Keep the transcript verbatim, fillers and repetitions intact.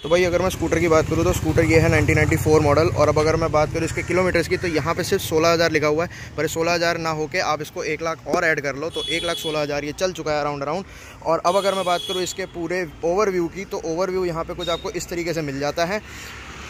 तो भाई अगर मैं स्कूटर की बात करूँ तो स्कूटर ये है नाइनटीन नाइंटी फोर मॉडल। और अब अगर मैं बात करूँ इसके किलोमीटर्स की तो यहाँ पे सिर्फ सोलह हज़ार लिखा हुआ है, पर सोलह हज़ार ना होके आप इसको एक लाख और ऐड कर लो तो एक लाख सोलह हज़ार ये चल चुका है अराउंड अराउंड। और अब अगर मैं बात करूँ इसके पूरे ओवरव्यू की तो ओवरव्यू यहाँ पे कुछ आपको इस तरीके से मिल जाता है।